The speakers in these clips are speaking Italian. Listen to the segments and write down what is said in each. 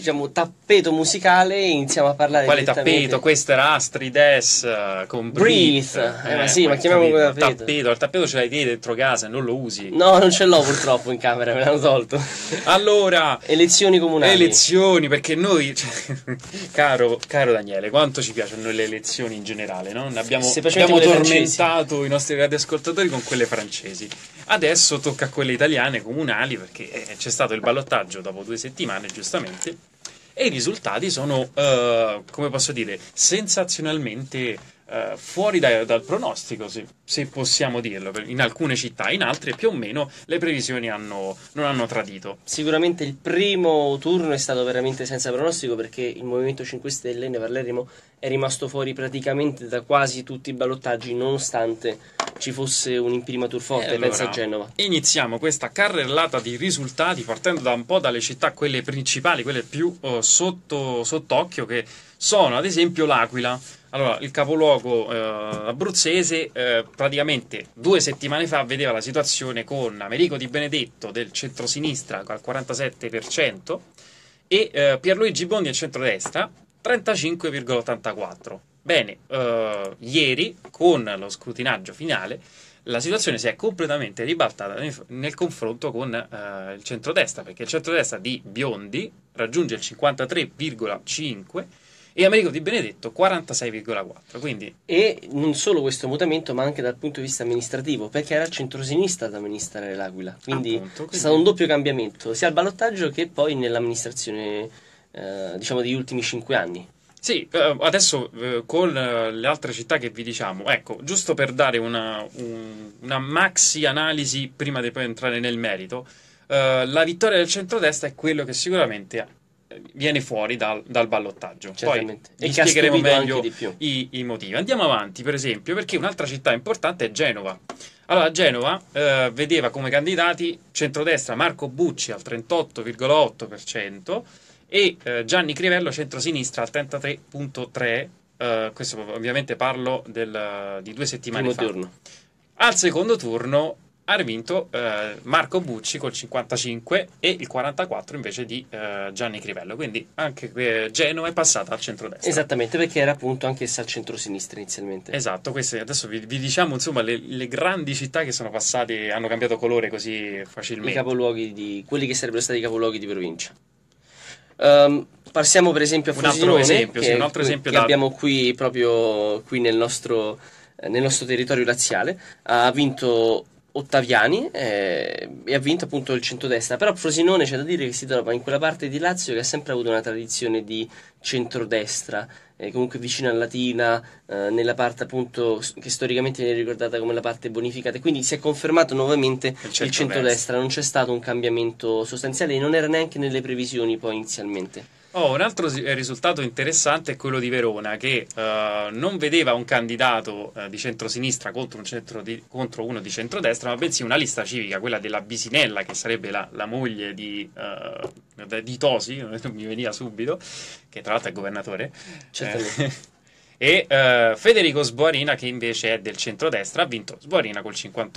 diciamo, tappeto musicale e iniziamo a parlare. Quale tappeto? Questo era Astrid S con Breathe. Ma sì, ma chiamiamolo tappeto. Il tappeto ce l'hai te dentro casa e non lo usi. No, non ce l'ho purtroppo in camera, me l'hanno tolto. Allora, elezioni comunali. Elezioni, perché noi, caro Daniele, quanto ci piacciono le elezioni in generale, no? Abbiamo tormentato i nostri radioascoltatori con quelle francesi. Adesso tocca a quelle italiane comunali, perché c'è stato il ballottaggio dopo 2 settimane, giustamente, e i risultati sono, come posso dire, sensazionalmente fuori dal pronostico, se possiamo dirlo, in alcune città. In altre più o meno le previsioni non hanno tradito. Sicuramente il primo turno è stato veramente senza pronostico, perché il Movimento 5 Stelle, ne parleremo, è rimasto fuori praticamente da quasi tutti i ballottaggi, nonostante ci fosse un imprimatur forte. Allora, pensa a Genova. Iniziamo questa carrellata di risultati partendo da un po' dalle città, quelle principali, quelle più sott'occhio, che sono ad esempio l'Aquila. Allora, il capoluogo abruzzese praticamente 2 settimane fa vedeva la situazione con Americo Di Benedetto del centrosinistra al 47% e Pierluigi Bondi del centrodestra 35,84%. Bene, ieri con lo scrutinaggio finale la situazione si è completamente ribaltata nel confronto con il centrodestra, perché il centrodestra di Biondi raggiunge il 53,5% e Americo Di Benedetto 46,4%. Quindi... E non solo questo mutamento, ma anche dal punto di vista amministrativo, perché era il centrosinistra ad amministrare l'Aquila, quindi è stato un doppio cambiamento sia al ballottaggio che poi nell'amministrazione diciamo degli ultimi 5 anni. Sì, adesso con le altre città che vi diciamo, ecco, giusto per dare una maxi analisi prima di poi entrare nel merito, la vittoria del centrodestra è quello che sicuramente viene fuori dal ballottaggio. Certamente. Poi vi spiegheremo meglio i motivi. Andiamo avanti, per esempio, perché un'altra città importante è Genova. Allora, Genova vedeva come candidati centrodestra Marco Bucci al 38,8% e Gianni Crivello centrosinistra al 33,3%. Questo ovviamente parlo di 2 settimane fa. Turno. Al secondo turno ha vinto Marco Bucci col 55 e il 44 invece di Gianni Crivello, quindi anche Genova è passata al centrodestra. Esattamente, perché era appunto anch'essa al centrosinistra inizialmente. Esatto, queste adesso vi diciamo insomma le grandi città che sono passate, hanno cambiato colore così facilmente. I capoluoghi quelli che sarebbero stati i capoluoghi di provincia. Passiamo per esempio a Frosinone, che abbiamo qui proprio nel nostro territorio laziale. Ha vinto Ottaviani e ha vinto appunto il centrodestra, però Frosinone c'è da dire che si trova in quella parte di Lazio che ha sempre avuto una tradizione di centrodestra, comunque vicino a Latina, nella parte appunto che storicamente viene ricordata come la parte bonificata, quindi si è confermato nuovamente il centrodestra, non c'è stato un cambiamento sostanziale e non era neanche nelle previsioni poi inizialmente. Un altro risultato interessante è quello di Verona, che non vedeva un candidato di centrosinistra contro uno di centrodestra, ma bensì una lista civica, quella della Bisinella, che sarebbe la moglie di Tosi, non mi veniva subito, che tra l'altro è governatore. Certamente. E Federico Sboarina, che invece è del centrodestra, ha vinto Sboarina col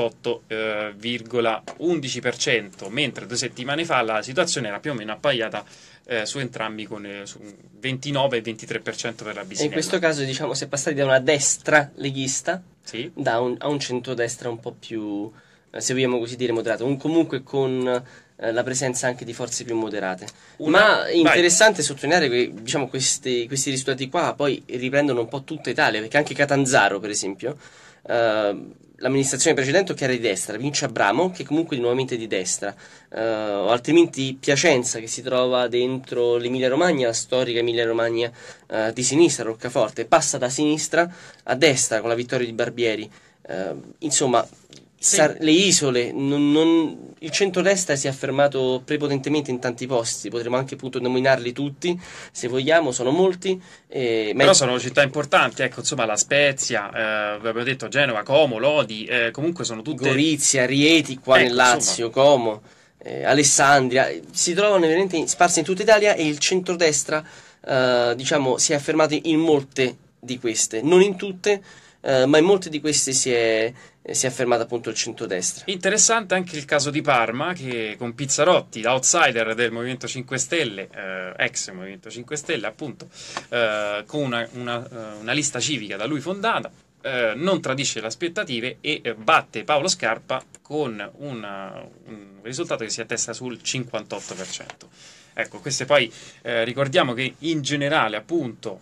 58,11%, mentre 2 settimane fa la situazione era più o meno appaiata su entrambi con su 29 e 23% per la Bisinella. E in questo caso diciamo si è passati da una destra leghista a un centrodestra un po' più, se vogliamo così dire, moderato, comunque con la presenza anche di forze più moderate. Ma interessante sottolineare che diciamo questi risultati qua poi riprendono un po' tutta Italia, perché anche Catanzaro per esempio, l'amministrazione precedente che era di destra, vince Abramo che comunque è nuovamente di destra, o altrimenti Piacenza che si trova dentro l'Emilia Romagna, la storica Emilia Romagna di sinistra, Roccaforte, passa da sinistra a destra con la vittoria di Barbieri. Insomma, le isole, il centrodestra si è affermato prepotentemente in tanti posti, potremmo anche appunto nominarli tutti se vogliamo, sono molti, però sono città importanti, ecco, insomma La Spezia, abbiamo detto Genova, Como, Lodi, comunque sono tutte Gorizia, Rieti qua nel Lazio, insomma. Como, Alessandria, si trovano veramente sparsi in tutta Italia e il centrodestra diciamo si è affermato in molte di queste, non in tutte. ma in molti di questi si è affermato appunto il centrodestra. Interessante anche il caso di Parma, che con Pizzarotti, l'outsider del Movimento 5 Stelle, ex Movimento 5 Stelle appunto, con una lista civica da lui fondata, non tradisce le aspettative e batte Paolo Scarpa con un risultato che si attesta sul 58%. Ecco, queste poi ricordiamo che in generale appunto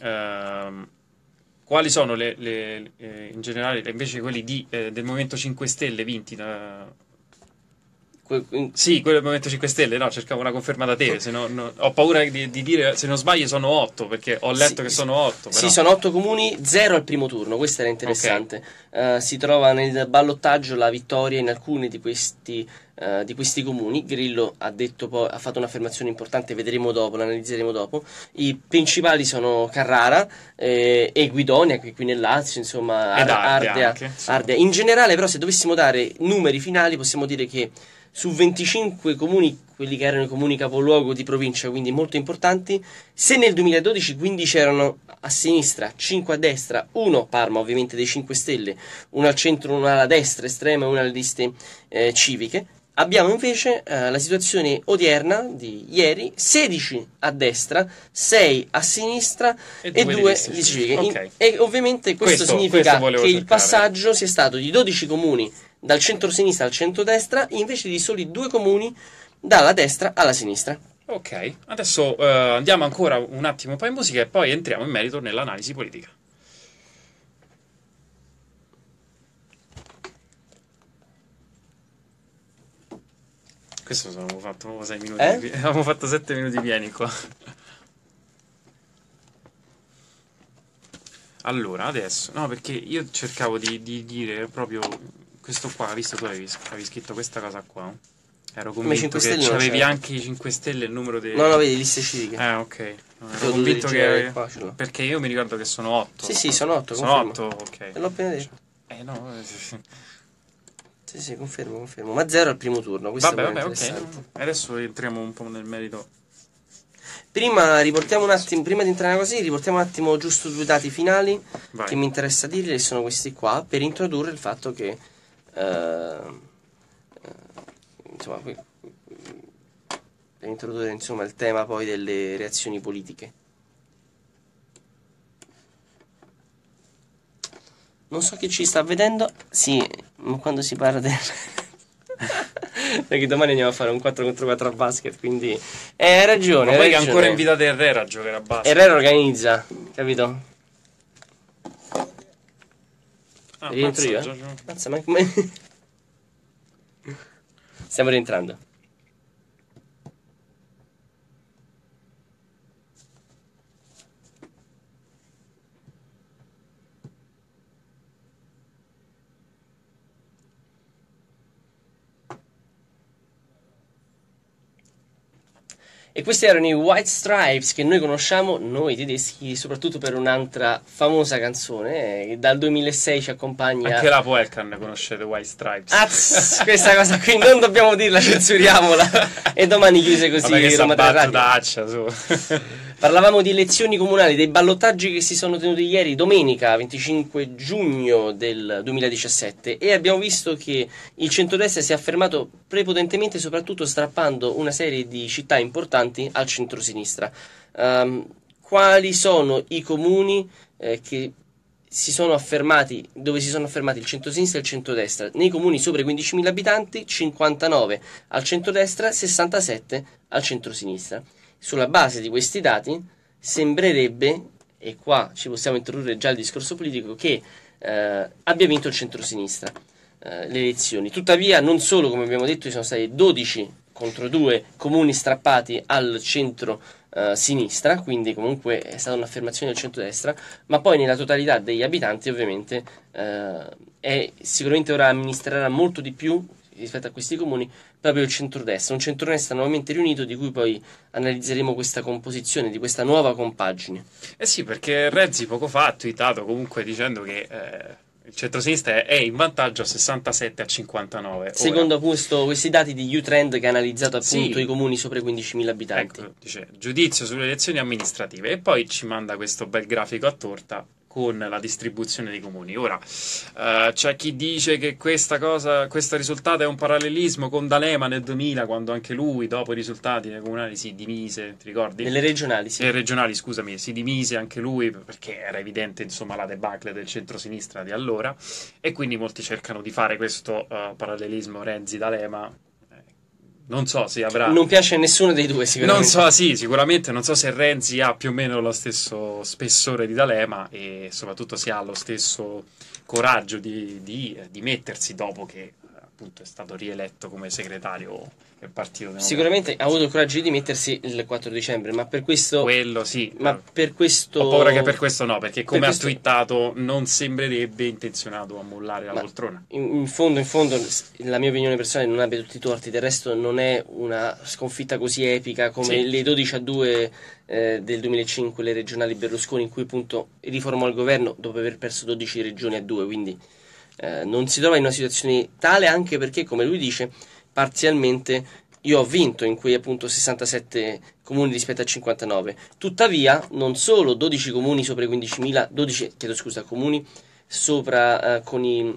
quali sono in generale invece quelli del Movimento 5 Stelle vinti da... Sì, quello del Movimento 5 Stelle, no, cercavo una conferma da te, se no, ho paura di dire, se non sbaglio sono 8, perché ho letto che sono 8. Però. Sì, sono 8 comuni, 0 al primo turno, questo era interessante. Okay. Si trova nel ballottaggio la vittoria in alcuni di questi comuni. Grillo ha fatto un'affermazione importante, vedremo dopo, l'analizzeremo dopo. I principali sono Carrara e Guidonia, qui nel Lazio, insomma, Ardea. In generale, però, se dovessimo dare numeri finali, possiamo dire che su 25 comuni, quelli che erano i comuni capoluogo di provincia, quindi molto importanti, se nel 2012 15 erano a sinistra, 5 a destra, 1 Parma ovviamente dei 5 Stelle, 1 al centro, 1 alla destra estrema e 1 alle liste civiche, abbiamo invece la situazione odierna di ieri, 16 a destra, 6 a sinistra e 2 liste civiche. Okay. E ovviamente questo significa che il passaggio sia stato di 12 comuni dal centro-sinistra al centro-destra, invece di soli 2 comuni dalla destra alla sinistra. Ok, adesso andiamo ancora un attimo poi in musica e poi entriamo in merito nell'analisi politica. Questo abbiamo fatto 6 minuti. Abbiamo fatto 7 minuti pieni qua. Allora, adesso... No, perché io cercavo di dire proprio... Questo qua, visto tu avevi scritto questa cosa qua, ero convinto che avevi anche i 5 Stelle il numero dei... No, vedi, liste civiche. Ok. No, ero convinto che... Perché io mi ricordo che sono 8. Sì, sono 8. Sono 8, ok. Te l'ho appena detto. No. Sì, confermo. Ma 0 al primo turno. Vabbè, ok. Adesso entriamo un po' nel merito. Prima di entrare così, riportiamo un attimo giusto 2 dati finali. Vai. Che mi interessa dirli, e sono questi qua, per introdurre il fatto che insomma, per introdurre insomma il tema poi delle reazioni politiche. Non so chi ci sta vedendo. Sì, ma quando si parla del... perché domani andiamo a fare un 4 contro 4 a basket, quindi hai ragione. Ma poi che ancora invitate Herrera a giocare a basket. Herrera organizza, capito? Rientro io? Mazza, ma come... Stiamo rientrando. E questi erano i White Stripes, che noi conosciamo, noi tedeschi, soprattutto per un'altra famosa canzone che dal 2006 ci accompagna. Anche la Poelcan conoscete White Stripes. Questa cosa qui non dobbiamo dirla, censuriamola. E domani chiuse così. Vabbè, che Roma 3 Radio. Su. Parlavamo di elezioni comunali, dei ballottaggi che si sono tenuti ieri, domenica 25 giugno del 2017, e abbiamo visto che il centrodestra si è affermato prepotentemente, soprattutto strappando una serie di città importanti al centrosinistra. Quali sono i comuni che si sono affermati, dove si sono affermati il centrosinistra e il centrodestra? Nei comuni sopra i 15.000 abitanti, 59 al centrodestra, 67 al centrosinistra. Sulla base di questi dati sembrerebbe, e qua ci possiamo introdurre già il discorso politico, che abbia vinto il centrosinistra le elezioni. Tuttavia non solo, come abbiamo detto, ci sono stati 12 contro 2 comuni strappati al centro-sinistra, quindi comunque è stata un'affermazione del centrodestra, ma poi nella totalità degli abitanti ovviamente sicuramente ora amministrerà molto di più rispetto a questi comuni proprio il centrodestra, un centrodestra nuovamente riunito, di cui poi analizzeremo questa composizione di questa nuova compagine. Sì, perché Renzi poco fa ha tweetato comunque dicendo che il centrosinistra è in vantaggio a 67 a 59. Secondo questi dati di U-Trend, che ha analizzato appunto i comuni sopra i 15.000 abitanti. Ecco, dice giudizio sulle elezioni amministrative, e poi ci manda questo bel grafico a torta con la distribuzione dei comuni. Ora, c'è chi dice che questo risultato è un parallelismo con D'Alema nel 2000, quando anche lui, dopo i risultati nei comunali, si dimise, ti ricordi? Nelle regionali, sì. Nelle regionali, scusami, si dimise anche lui, perché era evidente, insomma, la debacle del centro-sinistra di allora, e quindi molti cercano di fare questo parallelismo Renzi-D'Alema. Non so se avrà... Non piace a nessuno dei due, sicuramente. Non so, sì, sicuramente. Non so se Renzi ha più o meno lo stesso spessore di D'Alema e soprattutto se ha lo stesso coraggio di mettersi dopo che appunto è stato rieletto come segretario del Partito Democratico. Sicuramente ha avuto il coraggio di mettersi il 4 dicembre, ma per questo... Quello sì. Ma per questo... Ho paura che per questo no, perché come ha twittato non sembrerebbe intenzionato a mollare la poltrona. In fondo, la mia opinione personale non abbia tutti i torti, del resto non è una sconfitta così epica come le 12-2 del 2005, le regionali Berlusconi, in cui appunto riformò il governo dopo aver perso 12 regioni a 2, quindi non si trova in una situazione tale, anche perché, come lui dice, parzialmente io ho vinto in quei appunto 67 comuni rispetto a 59. Tuttavia, non solo 12 comuni sopra i 15.000, comuni sopra con i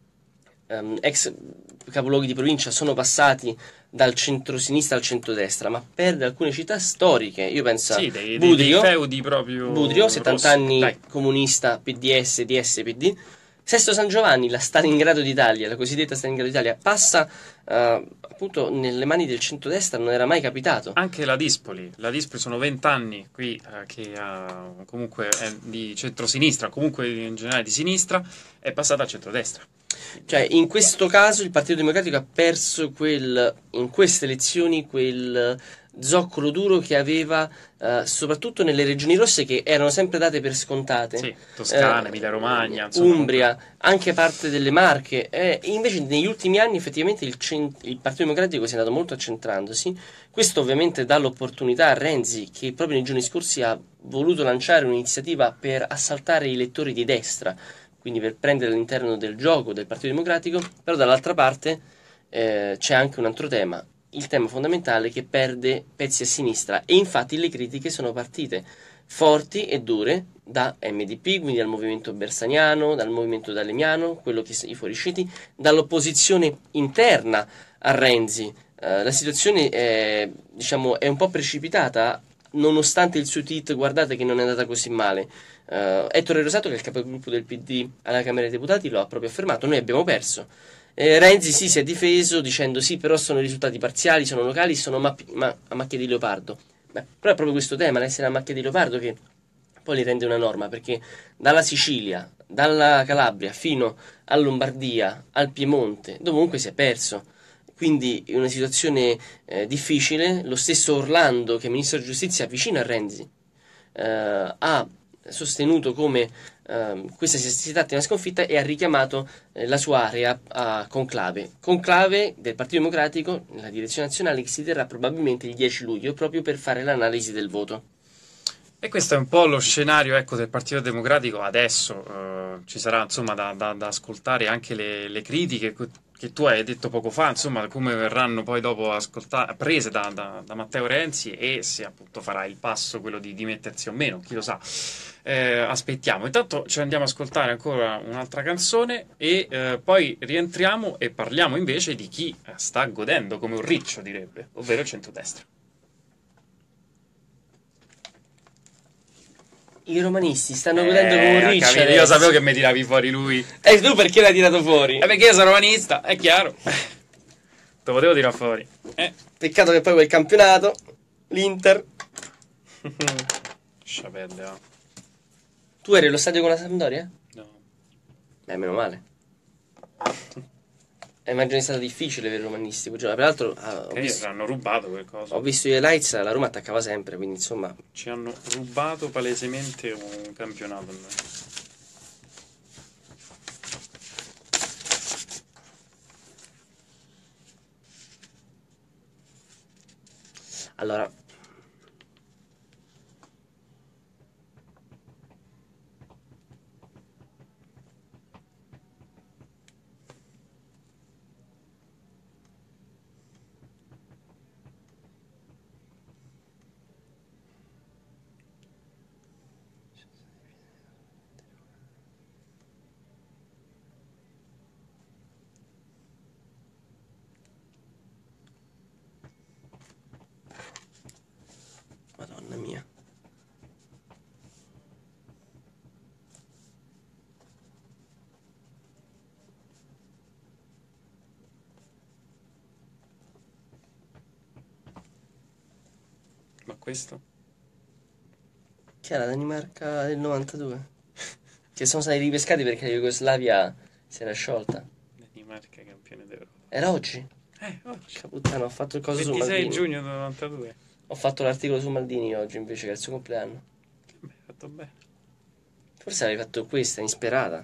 ex capoluoghi di provincia sono passati dal centro-sinistra al centro-destra, ma perde alcune città storiche. Io penso a Budrio, dei feudi proprio Budrio, 70 anni comunista, PDS, DS, PD. Sesto San Giovanni, la Stalingrado d'Italia, la cosiddetta Stalingrado d'Italia, passa appunto nelle mani del centrodestra, non era mai capitato. Anche la Dispoli sono 20 anni qui che comunque è di centrosinistra, comunque in generale di sinistra, è passata al centrodestra. Cioè, in questo caso il Partito Democratico ha perso in queste elezioni quel zoccolo duro che aveva soprattutto nelle regioni rosse, che erano sempre date per scontate. Sì, Toscana, Emilia-Romagna, Umbria, anche parte delle Marche. Invece negli ultimi anni effettivamente il Partito Democratico si è andato molto accentrandosi. Questo ovviamente dà l'opportunità a Renzi, che proprio nei giorni scorsi ha voluto lanciare un'iniziativa per assaltare i lettori di destra, quindi per prendere all'interno del gioco del Partito Democratico. Però dall'altra parte c'è anche un altro tema, il tema fondamentale, che perde pezzi a sinistra, e infatti le critiche sono partite forti e dure da MDP, quindi dal movimento bersaniano, dal movimento dalemiano, quello che i fuoriusciti, dall'opposizione interna a Renzi. La situazione è un po' precipitata, nonostante il suo tweet, guardate che non è andata così male. Ettore Rosato, che è il capogruppo del PD alla Camera dei Deputati, lo ha proprio affermato: noi abbiamo perso. Renzi si è difeso dicendo sì, però sono risultati parziali, sono locali, sono a macchia di leopardo. Però è proprio questo tema, l'essere a macchia di leopardo, che poi li rende una norma, perché dalla Sicilia, dalla Calabria fino a Lombardia, al Piemonte, dovunque si è perso. Quindi è una situazione difficile. Lo stesso Orlando, che è ministro della giustizia vicino a Renzi, ha sostenuto come questa sia stata una sconfitta e ha richiamato la sua area a conclave del Partito Democratico nella direzione nazionale, che si terrà probabilmente il 10 luglio proprio per fare l'analisi del voto. E questo è un po' lo scenario, ecco, del Partito Democratico adesso. Ci sarà insomma da ascoltare anche le critiche che tu hai detto poco fa, insomma, come verranno poi dopo prese da Matteo Renzi, e se appunto farà il passo quello di dimettersi o meno, chi lo sa. Aspettiamo. Intanto ci andiamo ad ascoltare ancora un'altra canzone e poi rientriamo e parliamo invece di chi sta godendo come un riccio, direbbe, ovvero il centrodestra. I romanisti stanno godendo come un riccio. Io sapevo che mi tiravi fuori lui. E tu perché l'hai tirato fuori? Perché io sono romanista, è chiaro. Te lo potevo tirare fuori. Peccato che poi quel campionato, l'Inter. Sciapelle, oh. Tu eri allo stadio con la Sampdoria? No. Meno male. Immagino è stato difficile per i romanisti quel giorno. Peraltro hanno rubato qualcosa. Ho visto gli highlights, la Roma attaccava sempre, quindi insomma. Ci hanno rubato palesemente un campionato. Allora, questo? Che è la Danimarca del 92? Che sono stati ripescati perché la Jugoslavia si era sciolta. Danimarca campione d'Europa. Era oggi? Oggi. Puttana, ho fatto il coso su Maldini. 26 giugno del 92. Ho fatto l'articolo su Maldini oggi invece che è il suo compleanno. Beh, fatto bene. Forse avevi fatto questa, insperata.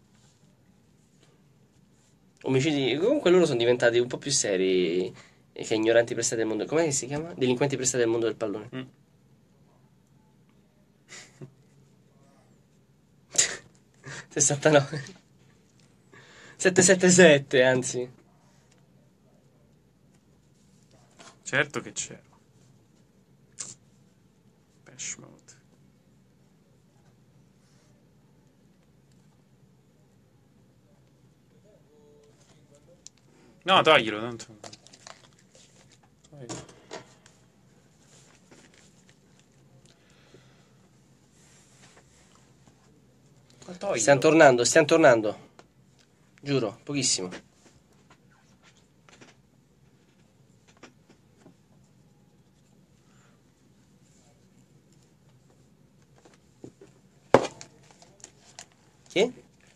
Omicidi. Comunque loro sono diventati un po' più seri che ignoranti prestati del mondo. Com'è che si chiama? Delinquenti prestati del mondo del pallone. 69. 777, anzi. Certo che c'ero. Bash mode. No, toglilo, tanto. Toglilo. Stiamo tornando. Giuro, pochissimo. Chi?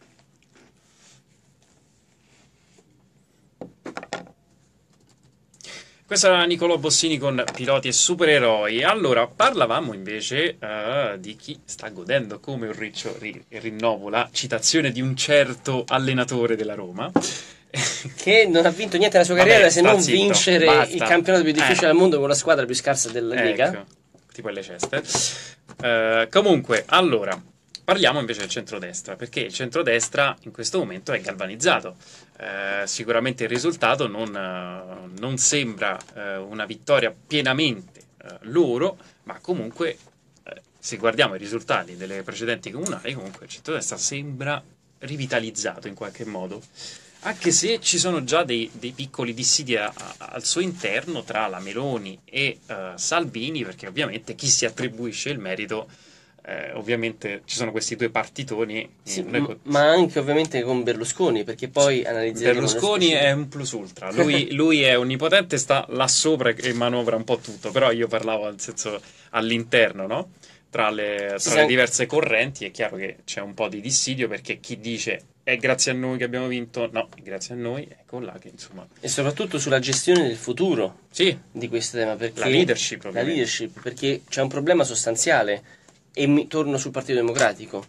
Questo era Nicolò Bossini con Piloti e Supereroi. Allora, parlavamo invece di chi sta godendo come un riccio, rinnovo la citazione di un certo allenatore della Roma. Che non ha vinto niente nella sua carriera se non vincere il campionato più difficile al mondo con la squadra più scarsa della Lega. Tipo il Leicester. Comunque, allora, parliamo invece del centrodestra, perché il centrodestra in questo momento è galvanizzato. Sicuramente il risultato non sembra una vittoria pienamente loro, ma comunque se guardiamo i risultati delle precedenti comunali, comunque il centrodestra sembra rivitalizzato in qualche modo, anche se ci sono già dei piccoli dissidi al suo interno tra la Meloni e Salvini, perché ovviamente chi si attribuisce il merito, ovviamente ci sono questi due partitoni, sì, ma anche ovviamente con Berlusconi, perché poi analizzeremo. Berlusconi è un plus ultra, lui è onnipotente, sta là sopra e manovra un po' tutto, però io parlavo nel senso all'interno, no? Tra le diverse correnti è chiaro che c'è un po' di dissidio, perché chi dice è grazie a noi che abbiamo vinto, no, è grazie a noi, ecco là che insomma. E soprattutto sulla gestione del futuro di questo tema, perché la leadership, perché c'è un problema sostanziale, e torno sul Partito Democratico.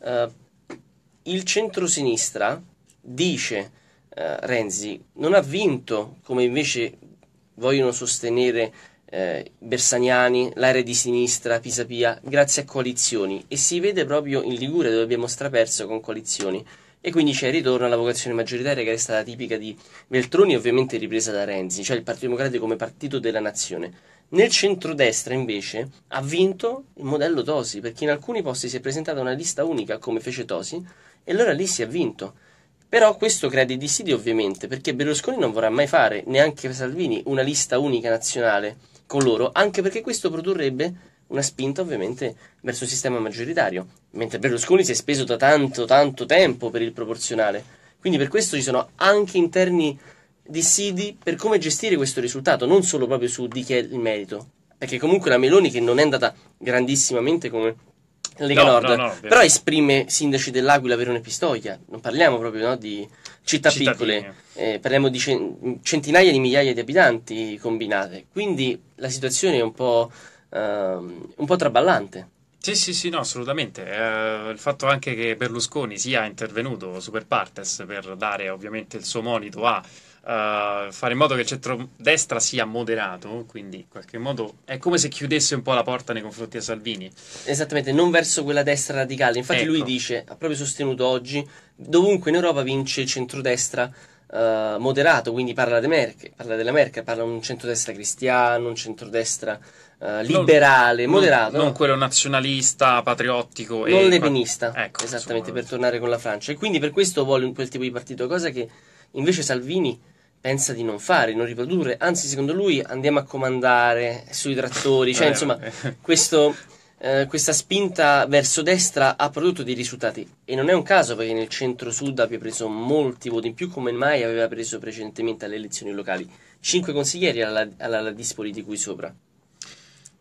Il centrosinistra, dice Renzi, non ha vinto come invece vogliono sostenere Bersaniani, l'area di sinistra, Pisapia, grazie a coalizioni, e si vede proprio in Liguria dove abbiamo straperso con coalizioni, e quindi c'è il ritorno alla vocazione maggioritaria che è stata tipica di Veltroni, ovviamente ripresa da Renzi, cioè il Partito Democratico come partito della nazione. Nel centrodestra invece ha vinto il modello Tosi, perché in alcuni posti si è presentata una lista unica come fece Tosi e allora lì si è vinto. Però questo crea dei dissidi ovviamente, perché Berlusconi non vorrà mai fare, neanche Salvini, una lista unica nazionale con loro, anche perché questo produrrebbe una spinta ovviamente verso il sistema maggioritario, mentre Berlusconi si è speso da tanto tempo per il proporzionale. Quindi per questo ci sono anche interni dissidi per come gestire questo risultato, non solo proprio su di chi è il merito, perché comunque la Meloni, che non è andata grandissimamente come la Lega Nord, però esprime sindaci dell'Aquila, Verona e Pistoia, non parliamo proprio di città piccole, parliamo di centinaia di migliaia di abitanti combinate, quindi la situazione è un po' traballante. Sì, no, assolutamente. Il fatto anche che Berlusconi sia intervenuto super partes per dare ovviamente il suo monito a fare in modo che il centrodestra sia moderato, quindi in qualche modo è come se chiudesse un po' la porta nei confronti di Salvini. Esattamente, non verso quella destra radicale. Infatti lui dice, ha proprio sostenuto oggi, dovunque in Europa vince il centrodestra moderato, quindi parla della Merkel, parla di un centrodestra cristiano, un centrodestra liberale, moderato. Non quello nazionalista, patriottico. Non lepenista, esattamente, per tornare con la Francia. E quindi per questo vuole quel tipo di partito, cosa che invece Salvini pensa di non fare, non riprodurre, anzi secondo lui andiamo a comandare sui trattori, cioè insomma questa spinta verso destra ha prodotto dei risultati, e non è un caso perché nel centro-sud abbia preso molti voti in più, come mai aveva preso precedentemente alle elezioni locali, 5 consiglieri alla Dispoli di cui sopra.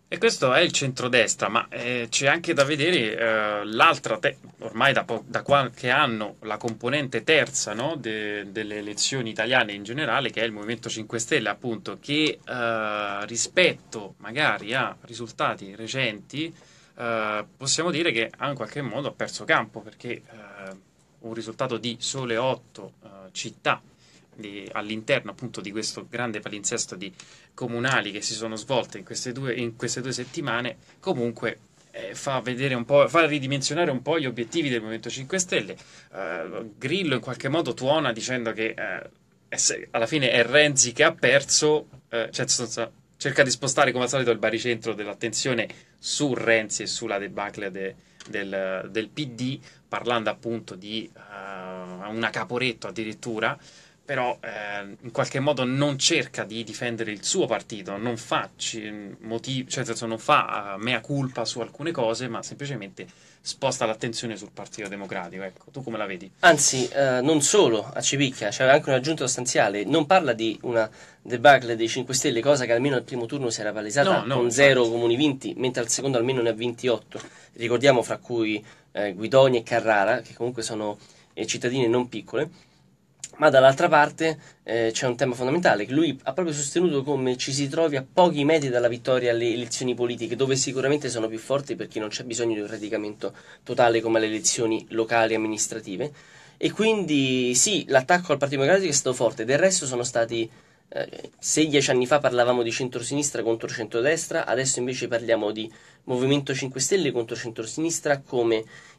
E questo è il centrodestra, ma c'è anche da vedere l'altra, ormai da qualche anno, la componente terza, no, delle elezioni italiane in generale, che è il Movimento 5 Stelle, appunto, che rispetto magari a risultati recenti, possiamo dire che in qualche modo ha perso campo, perché un risultato di sole 8 città all'interno appunto di questo grande palinsesto di comunali che si sono svolte in queste due settimane, comunque fa vedere un po', fa ridimensionare un po' gli obiettivi del Movimento 5 Stelle. Grillo in qualche modo tuona dicendo che alla fine è Renzi che ha perso, cioè cerca di spostare come al solito il baricentro dell'attenzione su Renzi e sulla debacle del PD, parlando appunto di una Caporetto addirittura, però in qualche modo non cerca di difendere il suo partito, non fa motivi, cioè nel senso non fa mea culpa su alcune cose, ma semplicemente sposta l'attenzione sul Partito Democratico. Ecco, tu come la vedi? Anzi, non solo a Civicchia, c'è anche un'aggiunta sostanziale. Non parla di una debacle dei 5 Stelle, cosa che almeno al primo turno si era palesata No, no, con infatti. 0 comuni vinti, mentre al secondo almeno ne ha vinti 8. Ricordiamo fra cui Guidoni e Carrara, che comunque sono cittadine non piccole. Ma dall'altra parte c'è un tema fondamentale che lui ha proprio sostenuto come ci si trovi a pochi metri dalla vittoria alle elezioni politiche, dove sicuramente sono più forti perché non c'è bisogno di un radicamento totale come alle elezioni locali e amministrative. E quindi sì, l'attacco al Partito Democratico è stato forte, del resto sono stati, se 10 anni fa parlavamo di centrosinistra contro centrodestra, adesso invece parliamo di Movimento 5 Stelle contro centrosinistra come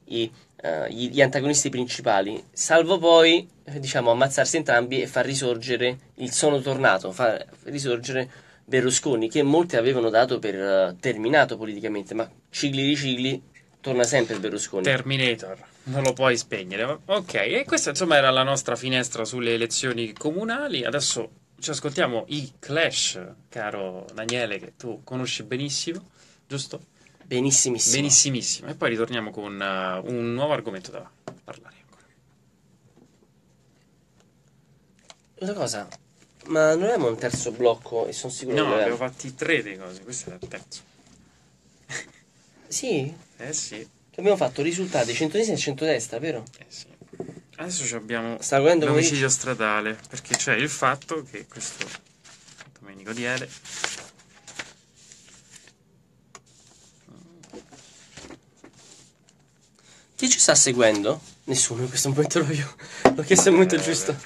gli antagonisti principali, salvo poi, diciamo, ammazzarsi entrambi e far risorgere il sono tornato, far risorgere Berlusconi, che molti avevano dato per terminato politicamente, ma cicli di cicli torna sempre Berlusconi. Terminator, non lo puoi spegnere. Ok, e questa insomma era la nostra finestra sulle elezioni comunali. Adesso ci ascoltiamo i Clash, caro Daniele, che tu conosci benissimo, giusto? Benissimissimo. Benissimissimo. E poi ritorniamo con un nuovo argomento da parlare ancora. Una cosa, ma non abbiamo un terzo blocco e sono sicuro che No, abbiamo l'avevamo. fatti tre dei cose, questo è il terzo. Sì, Eh sì, che abbiamo fatto risultati centrodestra e centrodestra, vero? eh sì. Adesso abbiamo Sta guardando come l'omicidio dici? stradale, perché c'è il fatto che questo Domenico Diele. Chi ci sta seguendo? Nessuno in questo momento l'ho io. L'ho chiesto al momento giusto.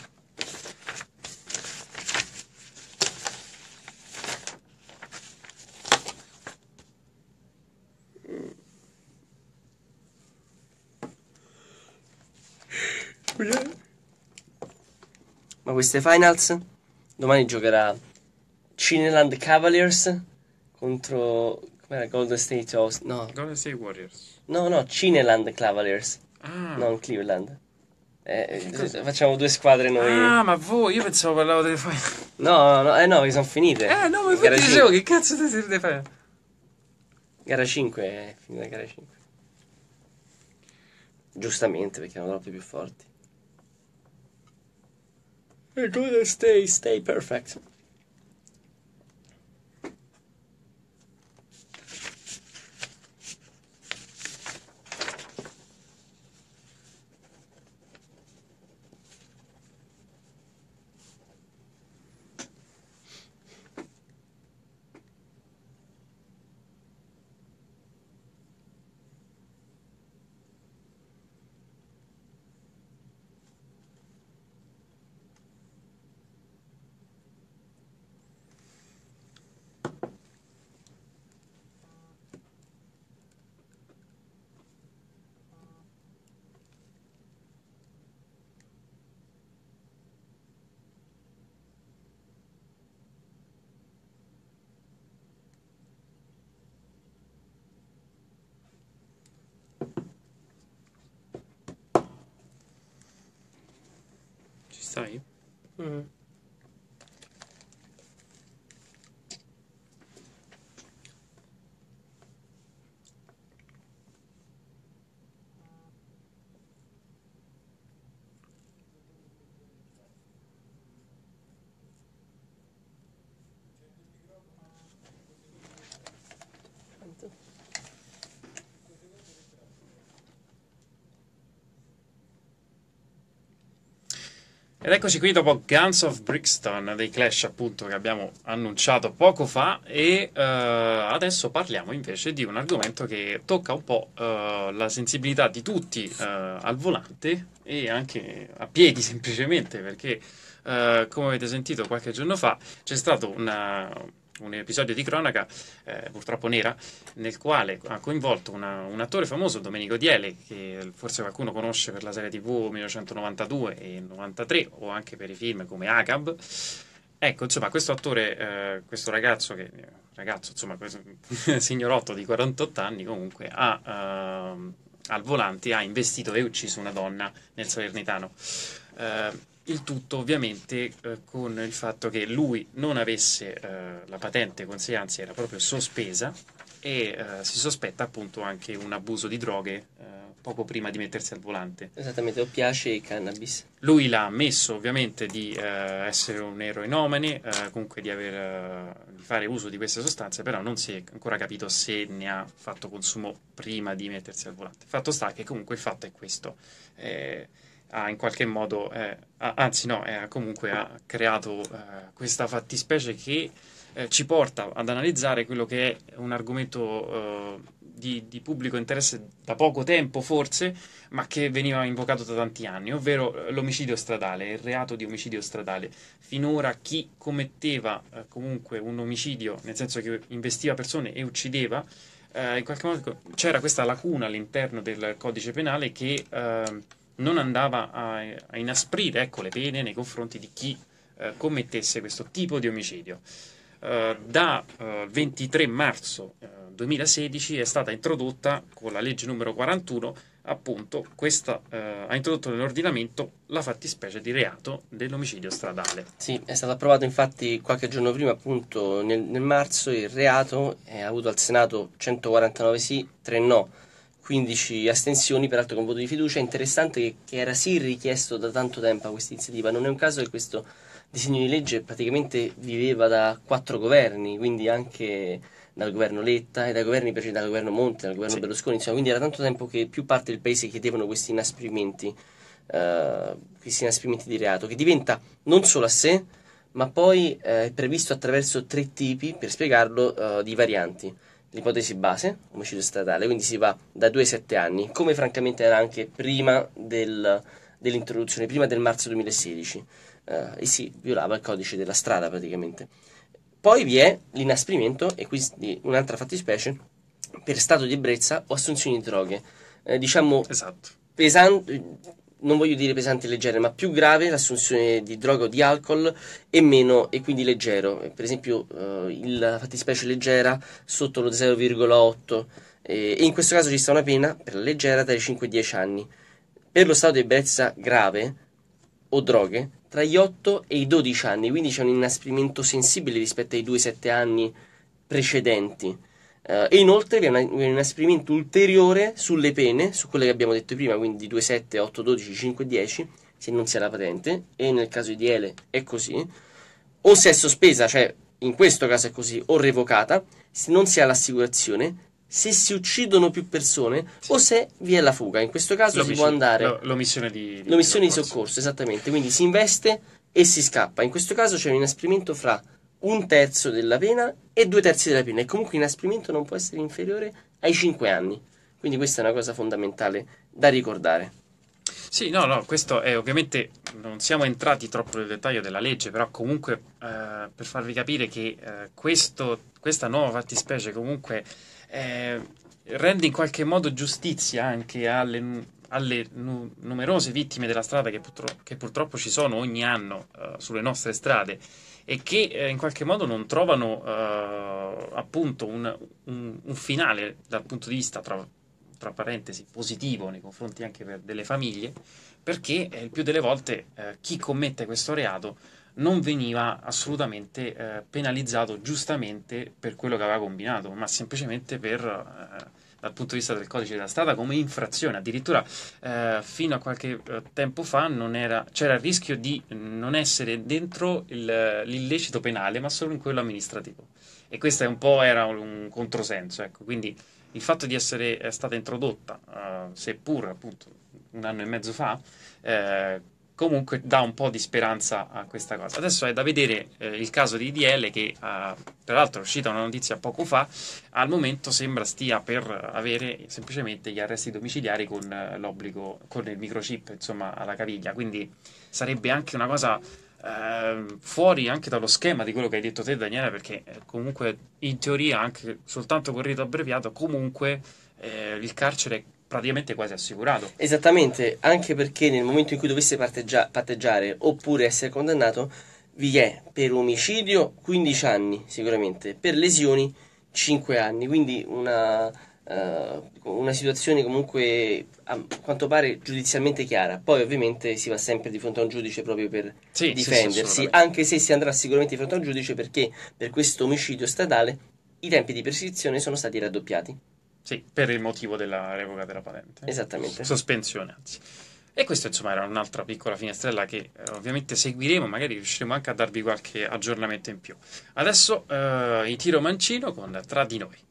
Ma queste finals? Domani giocherà Cineland Cavaliers contro. Com'era? Golden State Host. No, Golden State Warriors. no, Cineland Cavaliers. Ah, Non Cleveland. che cos'è? Facciamo due squadre noi. Ah, ma voi, io pensavo parlavo delle fai. No, che sono finite. No, ma Gara infatti 5. dicevo che cazzo deve fare? Gara 5 è finita gara 5. Giustamente, perché erano troppo più forti. Golden State, stay perfect. Ci stai? Mm. Ed eccoci qui dopo Guns of Brixton dei Clash, appunto, che abbiamo annunciato poco fa, e adesso parliamo invece di un argomento che tocca un po' la sensibilità di tutti al volante e anche a piedi semplicemente, perché come avete sentito qualche giorno fa c'è stato un episodio di cronaca, purtroppo nera, nel quale ha coinvolto un attore famoso, Domenico Diele, che forse qualcuno conosce per la serie TV 1992 e 93, o anche per i film come Agab. Ecco, insomma, questo attore, questo ragazzo, insomma, questo signorotto di 48 anni comunque, al volante ha investito e ucciso una donna nel Salernitano. Il tutto ovviamente con il fatto che lui non avesse la patente con sé, anzi era proprio sospesa, e si sospetta appunto anche un abuso di droghe poco prima di mettersi al volante. Esattamente, oppiace e cannabis. Lui l'ha ammesso ovviamente di essere un eroinomane, comunque di fare uso di queste sostanze, però non si è ancora capito se ne ha fatto consumo prima di mettersi al volante. Fatto sta che comunque il fatto è questo. Ha in qualche modo, comunque ha creato questa fattispecie che ci porta ad analizzare quello che è un argomento di pubblico interesse da poco tempo forse, ma che veniva invocato da tanti anni, ovvero l'omicidio stradale, il reato di omicidio stradale. Finora chi commetteva comunque un omicidio, nel senso che investiva persone e uccideva, in qualche modo c'era questa lacuna all'interno del codice penale che non andava a inasprire, ecco, le pene nei confronti di chi commettesse questo tipo di omicidio. Da 23 marzo 2016 è stata introdotta con la legge numero 41, appunto, ha introdotto nell'ordinamento la fattispecie di reato dell'omicidio stradale. Sì, è stato approvato infatti qualche giorno prima, appunto nel marzo. Il reato ha avuto al Senato 149 sì, 3 no, 15 astensioni, peraltro con voto di fiducia. È interessante che era sì richiesto da tanto tempo a questa iniziativa. Non è un caso che questo disegno di legge praticamente viveva da 4 governi, quindi anche dal governo Letta e dai governi precedenti, dal governo Monti, dal governo Berlusconi, insomma, quindi era tanto tempo che più parte del paese chiedevano questi inasprimenti di reato, che diventa non solo a sé, ma poi è previsto attraverso 3 tipi, per spiegarlo, di varianti. L'ipotesi base, omicidio stradale, quindi si va da 2 ai 7 anni, come francamente era anche prima dell'introduzione, prima del marzo 2016, e si violava il codice della strada praticamente. Poi vi è l'inasprimento, e quindi un'altra fattispecie, per stato di ebbrezza o assunzioni di droghe. Diciamo, esatto. Non voglio dire pesante e leggere, ma più grave l'assunzione di droga o di alcol, e meno, e quindi leggero. Per esempio, la fattispecie leggera sotto lo 0,8, e in questo caso ci sta una pena per la leggera tra i 5 e i 10 anni. Per lo stato di ebbrezza grave o droghe tra gli 8 e i 12 anni, quindi c'è un inasprimento sensibile rispetto ai 2-7 anni precedenti. E inoltre vi è un inasprimento ulteriore sulle pene, su quelle che abbiamo detto prima, quindi 2, 7, 8, 12, 5, 10, se non si ha la patente, e nel caso di Ele è così, o se è sospesa, cioè in questo caso è così, o revocata, se non si ha l'assicurazione, se si uccidono più persone, o se vi è la fuga. In questo caso si può andare l'omissione di soccorso, esattamente, quindi si investe e si scappa. In questo caso c'è un inasprimento fra 1/3 della pena e 2/3 della pena, e comunque l'inasprimento non può essere inferiore ai 5 anni. Quindi questa è una cosa fondamentale da ricordare. Sì, no, questo è ovviamente, non siamo entrati troppo nel dettaglio della legge, però comunque per farvi capire che questa nuova fattispecie comunque rende in qualche modo giustizia anche alle numerose vittime della strada che purtroppo ci sono ogni anno sulle nostre strade, e che in qualche modo non trovano appunto un finale dal punto di vista, tra parentesi, positivo nei confronti anche delle famiglie, perché il più delle volte chi commette questo reato non veniva assolutamente penalizzato giustamente per quello che aveva combinato, ma semplicemente dal punto di vista del codice della strada come infrazione. Addirittura fino a qualche tempo fa c'era il rischio di non essere dentro l'illecito penale, ma solo in quello amministrativo, e questo era un controsenso, ecco. Quindi il fatto di essere stata introdotta, seppur appunto 1 anno e mezzo fa, comunque dà un po' di speranza a questa cosa. Adesso è da vedere il caso di IDL che, tra l'altro è uscita una notizia poco fa, al momento sembra stia per avere semplicemente gli arresti domiciliari con l'obbligo, con il microchip, insomma, alla caviglia, quindi sarebbe anche una cosa fuori anche dallo schema di quello che hai detto te, Daniele, perché comunque in teoria anche soltanto con rito abbreviato comunque il carcere è praticamente quasi assicurato. Esattamente, anche perché nel momento in cui dovesse patteggiare oppure essere condannato, vi è per omicidio 15 anni sicuramente, per lesioni 5 anni, quindi una situazione comunque a quanto pare giudizialmente chiara. Poi ovviamente si va sempre di fronte a un giudice proprio per difendersi, anche se si andrà sicuramente di fronte a un giudice perché per questo omicidio stradale i tempi di prescrizione sono stati raddoppiati. Sì, per il motivo della revoca della patente. Esattamente. Sospensione, anzi. E questo insomma era un'altra piccola finestrella che ovviamente seguiremo, magari riusciremo anche a darvi qualche aggiornamento in più. Adesso i tiro mancino con Tra di noi.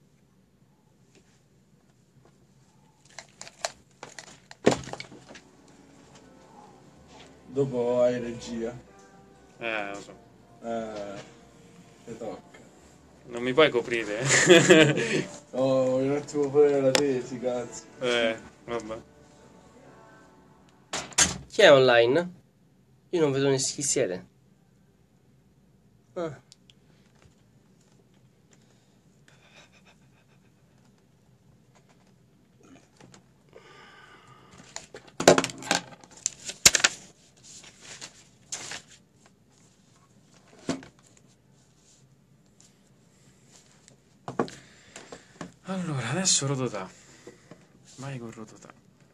Dopo hai regia. Lo so. Ti tocca. Non mi puoi coprire? Oh, un attimo fare la tesi, cazzo. Vabbè. Chi è online? Io non vedo chi siete. Ah. Allora, adesso Rodotà. Vai con Rodotà.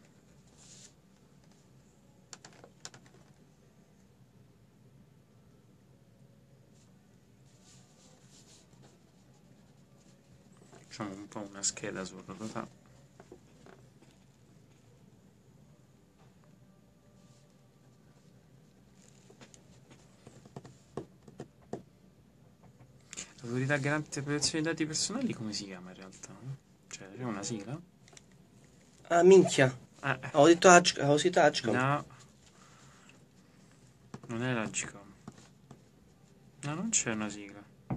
Facciamo un po' una scheda su Rodotà. L'autorità garante della protezione dei dati personali come si chiama in realtà? Cioè, c'è una sigla? Ah, minchia. Ho detto Agcom. No. Non è l'Agcom. No, non c'è una sigla.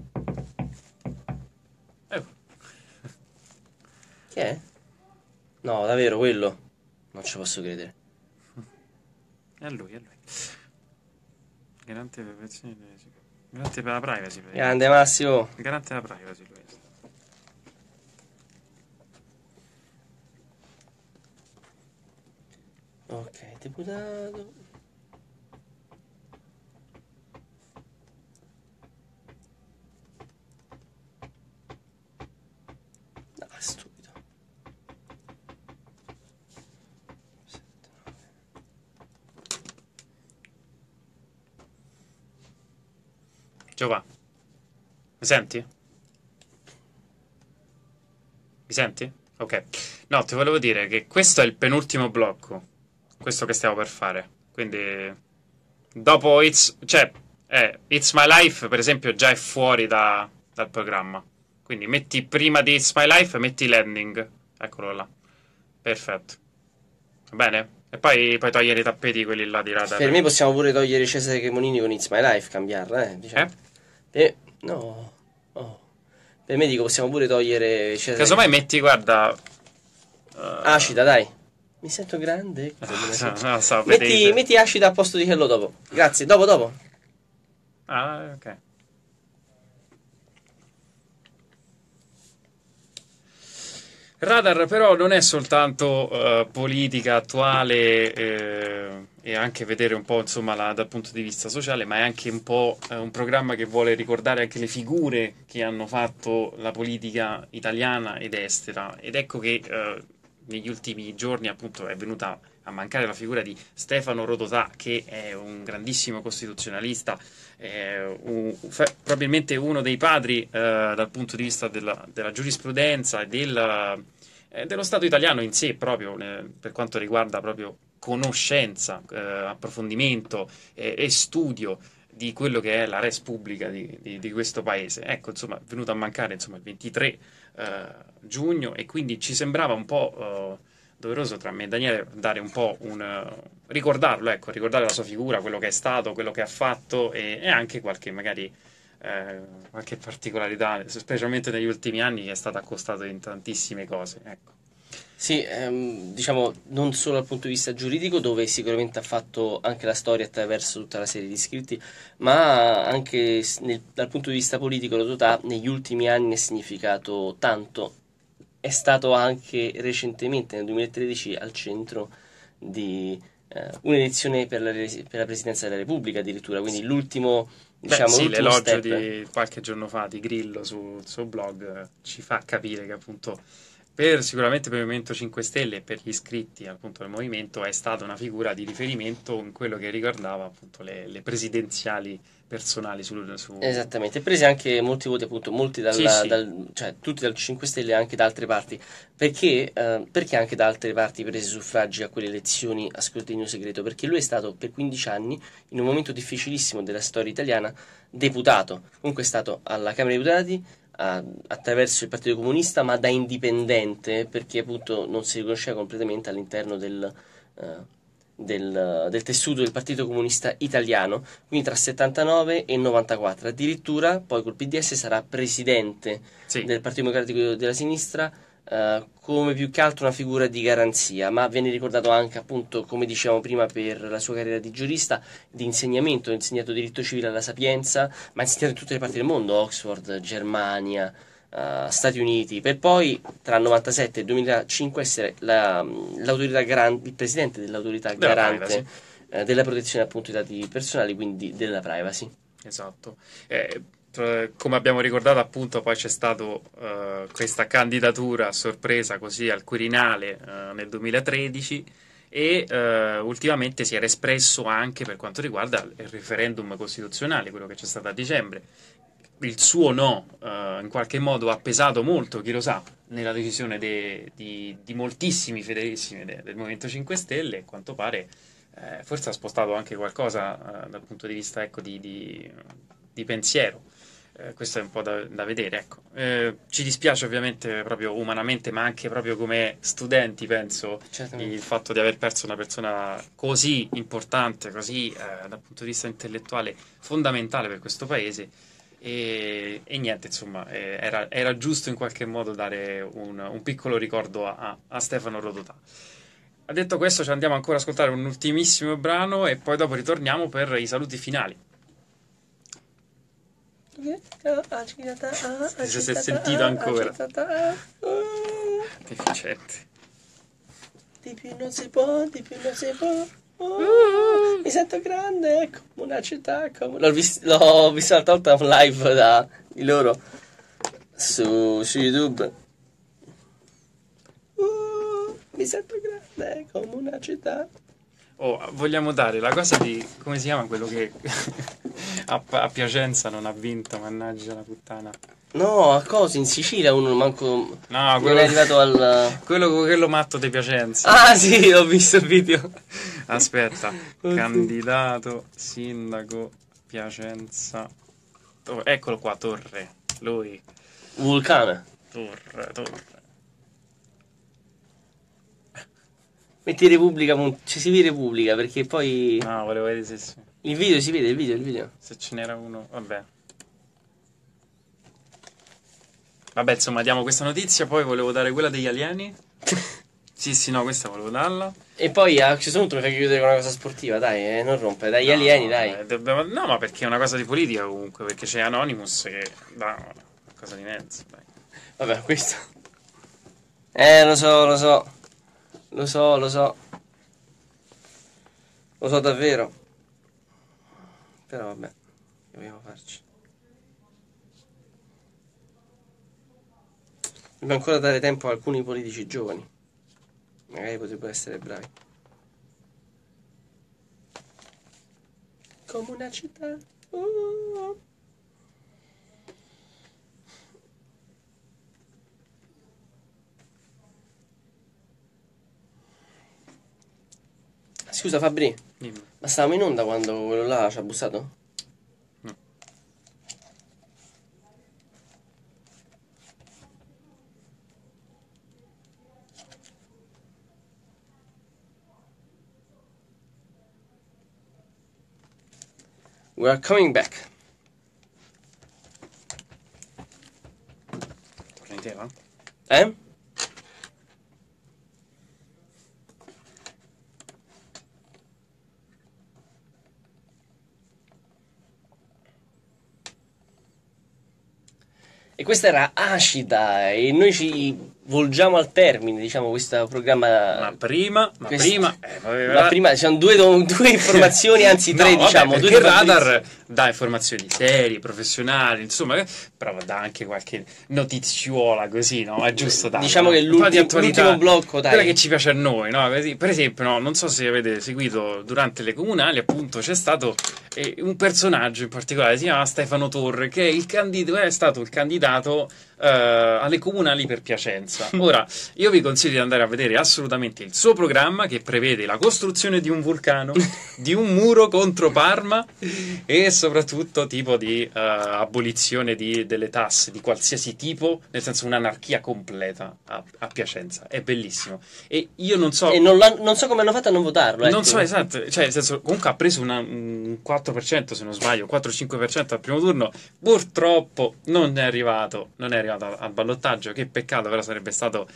Chi è? No, davvero, quello? Non ci posso credere. È lui. Garante per la protezione dei dati. Garante per la privacy. Grande Massimo. Garante della privacy, lui. Ok, deputato. Ah, stupido. 7, 9. Giova, mi senti? Mi senti? Ok. No, ti volevo dire che questo è il penultimo blocco. Questo che stiamo per fare. Quindi dopo It's My Life, per esempio, già è fuori dal programma. Quindi metti prima di It's My Life, metti Landing. Eccolo là. Perfetto. Va bene? E poi puoi togliere i tappeti quelli là di Radar. Per me possiamo pure togliere Cesare Cremonini con It's My Life, cambiarla, diciamo. No. Oh. Per me dico possiamo pure togliere Cesare. Casomai metti, guarda... Acida, dai. Mi sento grande. No, metti Acida al posto di quello dopo. Grazie, dopo. Ah, ok. Radar però non è soltanto politica attuale e anche vedere un po' insomma dal punto di vista sociale, ma è anche un po' un programma che vuole ricordare anche le figure che hanno fatto la politica italiana ed estera, ed ecco che negli ultimi giorni appunto è venuta a mancare la figura di Stefano Rodotà, che è un grandissimo costituzionalista, probabilmente uno dei padri dal punto di vista della giurisprudenza e dello Stato italiano in sé, proprio per quanto riguarda proprio conoscenza, approfondimento e studio di quello che è la res pubblica di questo paese. Ecco, insomma, è venuto a mancare insomma, il 23 giugno, e quindi ci sembrava un po' doveroso tra me e Daniele dare un po' ricordarlo, ecco, ricordare la sua figura, quello che è stato, quello che ha fatto e anche qualche magari qualche particolarità, specialmente negli ultimi anni, che è stato accostato in tantissime cose, ecco. Sì, diciamo non solo dal punto di vista giuridico, dove sicuramente ha fatto anche la storia attraverso tutta la serie di scritti, ma anche dal punto di vista politico, Rodotà negli ultimi anni ha significato tanto. È stato anche recentemente, nel 2013, al centro di un'elezione per la presidenza della Repubblica, addirittura, quindi l'ultimo, diciamo, Sì, l'ultimo l'elogio step. di qualche giorno fa di Grillo sul suo blog ci fa capire che appunto sicuramente per il Movimento 5 Stelle e per gli iscritti appunto del movimento è stata una figura di riferimento in quello che riguardava appunto le presidenziali personali Esattamente, presi anche molti voti, appunto, molti Sì, sì. cioè tutti dal 5 Stelle e anche da altre parti. Perché anche da altre parti prese suffragi a quelle elezioni a scrutinio segreto? Perché lui è stato per 15 anni, in un momento difficilissimo della storia italiana, deputato. Comunque è stato alla Camera dei Deputati attraverso il Partito Comunista, ma da indipendente, perché appunto non si riconosceva completamente all'interno del tessuto del Partito Comunista Italiano, quindi tra 79 e 94. Addirittura poi col PDS sarà presidente Sì. del Partito Democratico della Sinistra, come più che altro una figura di garanzia, ma viene ricordato anche, appunto, come dicevamo prima, per la sua carriera di giurista, di insegnamento. Ha insegnato diritto civile alla Sapienza, ma ha insegnato in tutte le parti del mondo: Oxford, Germania, Stati Uniti, per poi tra il 97 e il 2005 essere l'autorità garante, il presidente dell'autorità Della garante privacy. della protezione, appunto, dei dati personali, quindi della privacy. Esatto. Come abbiamo ricordato, appunto, poi c'è stata questa candidatura a sorpresa così al Quirinale nel 2013 e ultimamente si era espresso anche per quanto riguarda il referendum costituzionale, quello che c'è stato a dicembre. Il suo no, in qualche modo, ha pesato molto, chi lo sa, nella decisione di moltissimi fedelissimi del Movimento 5 Stelle, a quanto pare forse ha spostato anche qualcosa dal punto di vista ecco, di pensiero. Questo è un po' da vedere. Ecco. Ci dispiace ovviamente proprio umanamente, ma anche proprio come studenti, penso, il fatto di aver perso una persona così importante, così dal punto di vista intellettuale fondamentale per questo paese. E niente, insomma, era giusto in qualche modo dare un piccolo ricordo a Stefano Rodotà. Detto questo, ci andiamo ancora ad ascoltare un ultimissimo brano e poi dopo ritorniamo per i saluti finali. Se si è sentito ancora. Deficiente. Di più non si può, di più non si può. Mi sento grande come una città. L'ho visto l'altra volta un live di loro su YouTube. Mi sento grande come una città. Oh, vogliamo dare la cosa di come si chiama quello che a Piacenza non ha vinto, mannaggia la puttana. No, a cosa? In Sicilia uno manco. No, non è arrivato al. quello matto di Piacenza. Ah, sì, ho visto il video. Aspetta, candidato sindaco Piacenza. Eccolo qua, Torre. Lui. Vulcano. Torre. Metti Repubblica, ci si vede Repubblica perché poi. No, volevo vedere se. Il video si vede, il video. Se ce n'era uno, vabbè. Vabbè, insomma, diamo questa notizia, poi volevo dare quella degli alieni. Sì, no, questa volevo darla. E poi a questo punto mi fai chiudere con una cosa sportiva, dai, non rompe, dai, gli alieni, dai. No, ma perché è una cosa di politica comunque, perché c'è Anonymous che dà una cosa di mezzo, dai. Vabbè, questo. Lo so. Lo so davvero. Però vabbè, che vogliamo farci? Dobbiamo ancora dare tempo a alcuni politici giovani. Magari potrebbero essere bravi. Come una città. Scusa Fabri, Dimmi. ma stavamo in onda quando quello là ci ha bussato? No. We are coming back. Torna in tema? E questa era Acida e noi ci volgiamo al termine, diciamo, questo programma. Ma prima ci sono due informazioni, anzi tre, no, diciamo. Vabbè, perché il radar dà informazioni serie, professionali, insomma, però dà anche qualche notiziola così, no? È giusto dare. Diciamo che l'ultimo blocco, dai. Quella che ci piace a noi, no? Per esempio, no, non so se avete seguito durante le comunali, appunto, c'è stato un personaggio in particolare, si chiama Stefano Torre, che è stato il candidato alle comunali per Piacenza. Ora, io vi consiglio di andare a vedere assolutamente il suo programma, che prevede la costruzione di un vulcano, di un muro contro Parma e soprattutto tipo di abolizione delle tasse di qualsiasi tipo, nel senso un'anarchia completa a Piacenza. È bellissimo. E io non so... E non so come hanno fatto a non votarlo. Non so, esatto. Cioè, nel senso, comunque ha preso un 4%, se non sbaglio, 4-5% al primo turno. Purtroppo non è arrivato al ballottaggio. Che peccato, però sarebbe stato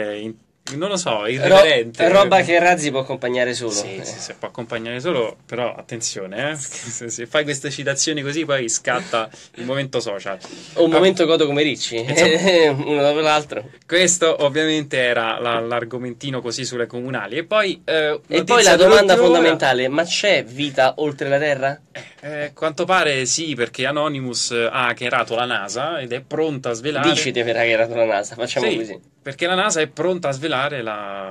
non lo so, irriverente. Roba che Razzi può accompagnare solo. Sì, può accompagnare solo, però attenzione, se fai queste citazioni così poi scatta il momento social. O un momento godo come Ricci, uno dopo l'altro. Questo ovviamente era l'argomentino così sulle comunali. E poi la domanda fondamentale, ma c'è vita oltre la Terra? Quanto pare sì, perché Anonymous ha hackerato la NASA ed è pronta a svelare... Dici di aver hackerato la NASA, facciamo così. Perché la NASA è pronta a svelare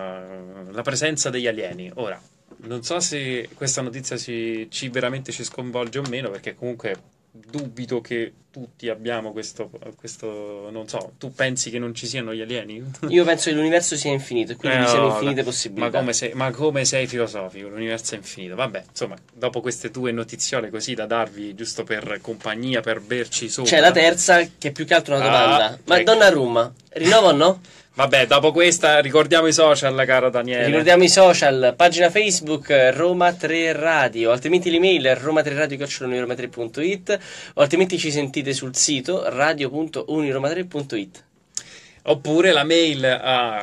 la presenza degli alieni. Ora, non so se questa notizia veramente ci sconvolge o meno, perché comunque dubito che tutti abbiamo questo, non so, tu pensi che non ci siano gli alieni? Io penso che l'universo sia infinito e quindi vi siano infinite possibilità. Ma come sei filosofico, l'universo è infinito. Vabbè, insomma, dopo queste due notiziole così da darvi giusto per compagnia, per berci sopra. C'è la terza, che è più che altro una domanda. Ma ecco. Donnarumma, rinnova o no? Vabbè, dopo questa ricordiamo i social, caro Daniele. Ricordiamo i social, pagina Facebook Roma 3 Radio, altrimenti l'email roma3radio@uniroma3.it o altrimenti ci sentite sul sito radio.uniroma3.it. Oppure la mail a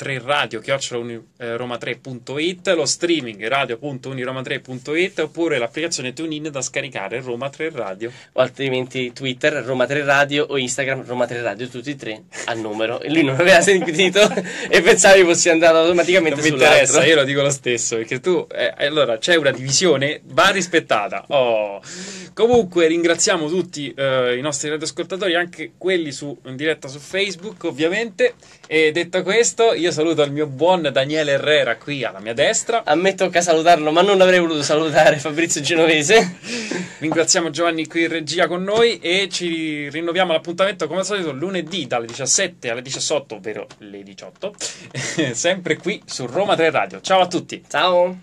roma3radio@roma3.it, lo streaming radio.uniroma3.it, oppure l'applicazione TuneIn da scaricare Roma 3 Radio. O altrimenti Twitter Roma 3 Radio o Instagram Roma 3 Radio, tutti e tre a numero. E lui non aveva sentito e pensava che fossi andato automaticamente sull'altro. Non mi interessa, io lo dico lo stesso, perché tu allora c'è una divisione, va rispettata. Comunque ringraziamo tutti i nostri radioascoltatori, anche quelli in diretta su Facebook, ovviamente. E detto questo, io saluto il mio buon Daniele Herrera qui alla mia destra. A me tocca salutarlo, ma non avrei voluto salutare Fabrizio Genovese. Ringraziamo Giovanni qui in regia con noi e ci rinnoviamo l'appuntamento come al solito lunedì dalle 17 alle 18, ovvero le 18, sempre qui su Roma 3 Radio. Ciao a tutti. Ciao.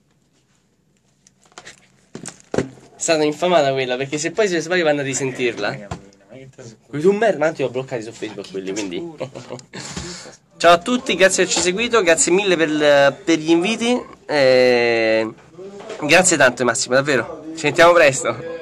È stata infamata quella, perché se poi si sbaglia vanno a risentirla. Ma ti ho bloccati su Facebook quelli, quindi. Ciao a tutti, grazie per averci seguito, grazie mille per gli inviti. Grazie tanto Massimo, davvero. Ci sentiamo presto.